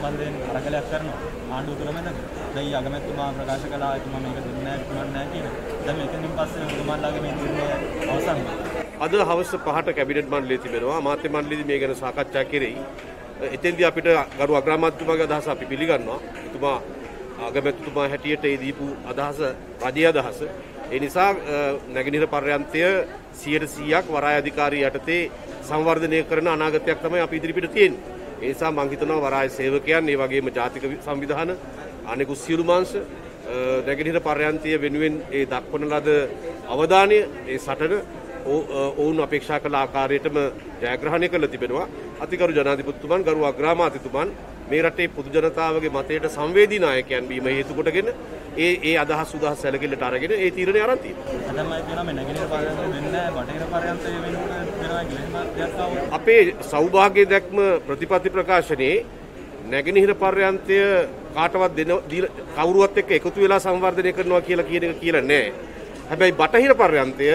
සම්බන්ධයෙන් අරගලයක් කරනවා ආණ්ඩුව තුළ මැද. දැන් අගමැතිතුමා ප්‍රකාශ කළා එතුමා මේක දෙන්නේ නැහැ කියලා. දැන් මේකෙන් පස්සේ ඔබතුමාලාගේ මේ තීරණය අවසන් වෙනවා. අද හවස 5ට කැබිනට් මණ්ඩලයේ තිබෙනවා. අමාත්‍ය මණ්ඩලයේදී මේ ගැන සාකච්ඡා කෙරෙයි. එතෙන්දී අපිට ගරු අග්‍රාමාත්‍යතුමාගේ අදහස අපි පිළිගන්නවා. එතුමා අගමැතිතුමා හැටියට ඒ දීපු අදහස රජයේ අදහස. ඒ නිසා නැගෙනහිර පර්යන්තය 100%ක් වරාය අධිකාරිය යටතේ සංවර්ධනය කරන අනාගතයක් තමයි අපි ඉදිරිපිට තියෙන්නේ. ඒ නිසා මම හිතනවා වරාය සේවකයන් ඒ වගේම ජාතික සංවිධාන අනෙකුත් සියලුම අංශ නැගෙනහිර පර්යන්තය වෙනුවෙන් ඒ දක්වන ලද අවධානය ඒ සටන ඔවුන් අපේක්ෂා කළ ආකාරයටම ජයග්‍රහණය කළ තිබෙනවා. අතිගරු ජනාධිපතිතුමන් ගරු අග්‍රාමාත්‍යතුමන් මේ රටේ පොදු ජනතාවගේ මතයට සංවේදී නායකයන් වීම හේතු කොටගෙන ඒ අදහස් උදහස් සැලකිල්ලට අරගෙන ඒ තීරණය අරන් තියෙනවා. තමයි කියනවා මේ නැගෙනහිර පර්යන්තය වෙන්නේ නැහැ බටහිර පර්යන්තය වෙනකොට වෙනවා කියලා දෙයක් ආවොත් අපේ සෞභාග්‍ය දැක්ම ප්‍රතිපත්ති ප්‍රකාශනයේ නැගෙනහිර පර්යන්තය කාටවත් කවුරුවත් එක්ක එකතු වෙලා සංවර්ධනය කරනවා කියලා කියන එක කියලා නෑ. හැබැයි බටහිර පර්යන්තය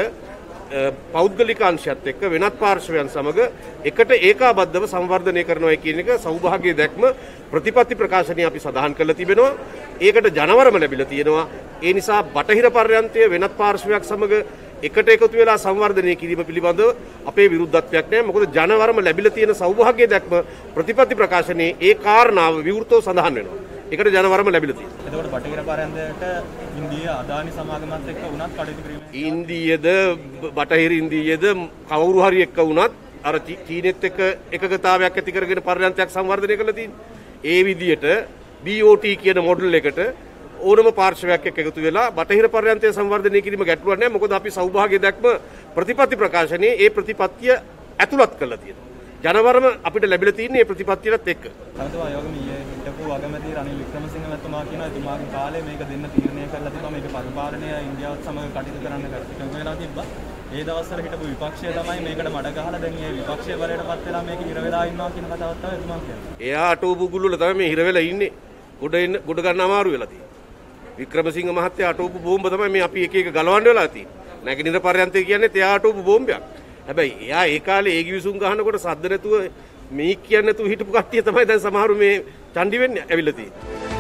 පෞද්ගලික අංශයත් එක්ක වෙනත් පාර්ශවයන් සමග එකට ඒකාබද්ධව සංවර්ධනය කරනවා කියන එක සෞභාග්‍ය දැක්ම ප්‍රතිපත්ති ප්‍රකාශනයේ අපි සඳහන් කරලා තිබෙනවා. ඒකට ජනවරම ලැබිලා තියෙනවා. ඒ නිසා බටහිර පර්යන්තය වෙනත් පාර්ශවයක් සමග එකට එකතු වෙලා සංවර්ධනය කිරීම පිළිබඳව අපේ විරුද්ධත්වයක් නැහැ. මොකද ජනවරම ලැබිලා තියෙන සෞභාග්‍ය දැක්ම ප්‍රතිපත්ති ප්‍රකාශනයේ ඒ කාරණාව විවෘතව සඳහන් වෙනවා. ඒකට ජනවරම ලැබිලා තියෙනවා. එතකොට බටහිර පර්යන්තයට ඉන්දිය අදානි සමාගමත් එක්ක උනත් කටයුතු කිරීම ඉන්දියද බටහිර ඉන්දියද කවුරු හරි එක්ක වුණත් අර චීනෙත් එක්ක එකගතාවයක් ඇති කරගෙන පර්යන්තයක් සංවර්ධනය කරලා තියෙනවා. ඒ විදියට BOT කියන මොඩල් එකට ඕනම පාර්ශවයක් එක්ක එකතු වෙලා බටහිර පර්යන්තය සංවර්ධනය කිරීම ගැටලුවක් නැහැ. මොකද අපි සෞභාග්‍ය දැක්ම ප්‍රතිපත්ති ප්‍රකාශනයේ ඒ ප්‍රතිපත්තිය ඇතුළත් කරලා තියෙනවා. ජනවරම අපිට ලැබිලා තියෙන මේ ප්‍රතිපත්තියත් එක්ක. අරතෝ ආයෝගම හිටපු අගමැති රනිල් වික්‍රමසිංහ මහත්මයා කියනවා එතුමාගේ කාලේ මේක දෙන්න තීරණය කරලා තිබ්බා. මේක පරිපාලනය ඉන්දියාවත් සමග කටයුතු කරන්න එකඟ වෙලා තිබ්බා. ඒ දවස්වල හිටපු විපක්ෂය තමයි මේකට මඩ ගහලා දැන් මේ විපක්ෂය වලටපත් වෙලා මේක හිර වෙලා ඉන්නවා කියන කතාවක් තමයි එතුමා කියන්නේ. එයා අටෝපු ගුල්වල තමයි මේ හිර වෙලා ඉන්නේ. ගොඩ ගන්න අමාරු වෙලා තියෙන්නේ. වික්‍රමසිංහ මහත්තයා අටෝපු බෝම්බ තමයි මේ අපි එක එක ගලවන්න වෙලා තියෙන්නේ. නැගෙනහිර පර්යන්තය කියන්නේ එයා අටෝපු බෝම්බයක්. හැබැයි එයා ඒ කාලේ ඒ කිවිසුම් ගහනකොට සද්ද නැතුව මේ කියන්නේ නැතුව හිටපු කට්ටිය තමයි දැන් සමහරු මේ චණ්ඩි වෙන්නේ ඇවිල්ලා තියෙන්නේ.